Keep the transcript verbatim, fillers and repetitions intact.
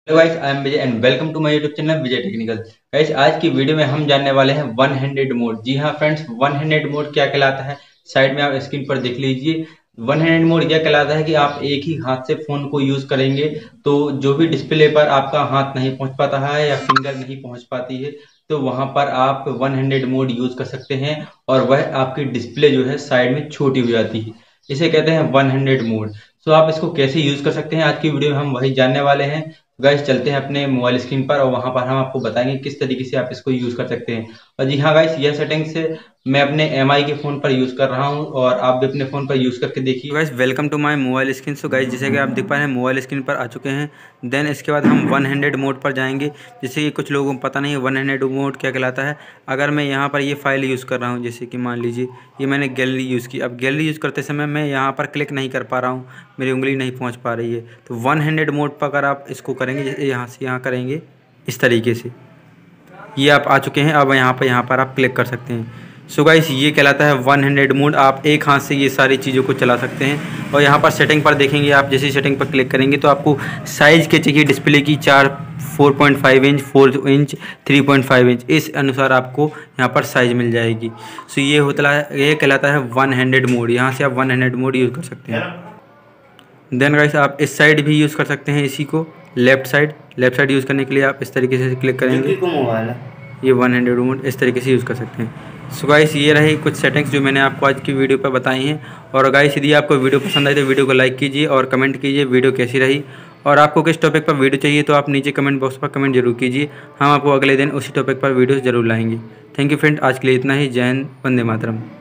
Hello guys, I am Vijay and welcome to my YouTube channel Vijay technical. Guys, आज की video में हम जानने वाले हैं वन हैंडेड मोड। जी हाँ फ्रेंड्स, वन हैंडेड मोड क्या कहलाता है, साइड में आप स्क्रीन पर देख लीजिए। वन हैंडेड मोड यह कहलाता है कि आप एक ही हाथ से फोन को यूज करेंगे तो जो भी डिस्प्ले पर आपका हाथ नहीं पहुंच पाता है या फिंगर नहीं पहुंच पाती है, तो वहां पर आप वन हैंडेड मोड यूज कर सकते हैं और वह आपकी डिस्प्ले जो है साइड में छोटी हो जाती है। इसे कहते हैं वन हैंडेड मोड। सो आप इसको कैसे यूज कर सकते हैं, आज की वीडियो में हम वही जानने वाले हैं। गाइस, चलते हैं अपने मोबाइल स्क्रीन पर और वहां पर हम आपको बताएंगे किस तरीके से आप इसको यूज कर सकते हैं। और जी हाँ गाइस, यह सेटिंग्स मैं अपने एम आई के फोन पर यूज कर रहा हूं और आप भी अपने फोन पर यूज करके देखिए। Guys, welcome to my mobile screen. So guys, जैसे कि आप देख पा रहे हैं मोबाइल स्क्रीन पर आ चुके हैं। देन इसके बाद हम वन हैंडेड मोड पर जाएंगे। जैसे कि कुछ लोगों को पता नहीं है वन हैंडेड मोड क्या कहलाता है। अगर मैं यहाँ पर ये फाइल यूज़ कर रहा हूँ, जैसे कि मान लीजिए ये मैंने गैलरी यूज़ की। अब गैलरी यूज़ करते समय मैं यहाँ पर क्लिक नहीं कर पा रहा हूँ, मेरी उंगली नहीं पहुँच पा रही है। तो वन हैंडेड मोड पर अगर आप इसको करेंगे, यहाँ से यहाँ करेंगे इस तरीके से, ये आप आ चुके हैं। अब यहाँ पर यहाँ पर आप क्लिक कर सकते हैं। सो गाइस, ये कहलाता है वन हैंडेड मोड। आप एक हाथ से ये सारी चीज़ों को चला सकते हैं। और यहाँ पर सेटिंग पर देखेंगे, आप जैसे सेटिंग पर क्लिक करेंगे तो आपको साइज़ के चाहिए डिस्प्ले की, चार four point five inch, four inch, three point five inch, इस अनुसार आपको यहाँ पर साइज़ मिल जाएगी। सो ये होता है, ये कहलाता है वन हैंडेड मोड। यहाँ से आप वन हैंडेड मोड यूज़ कर सकते हैं। देन गाइस, आप इस साइड भी यूज़ कर सकते हैं, इसी को left side. Left side use करने के लिए आप इस तरीके से क्लिक करेंगे, ये वन हैंडेड मोड इस तरीके से यूज़ कर सकते हैं। सो गाइस, ये रही कुछ सेटिंग्स जो मैंने आपको आज की वीडियो पर बताई हैं। और गाइस, यदि आपको वीडियो पसंद आई तो वीडियो को लाइक कीजिए और कमेंट कीजिए वीडियो कैसी रही। और आपको किस टॉपिक पर वीडियो चाहिए तो आप नीचे कमेंट बॉक्स पर कमेंट जरूर कीजिए। हम आपको अगले दिन उसी टॉपिक पर वीडियोज़ जरूर लाएंगे। थैंक यू फ्रेंड, आज के लिए इतना ही। जय हिंद, वंदे मातरम।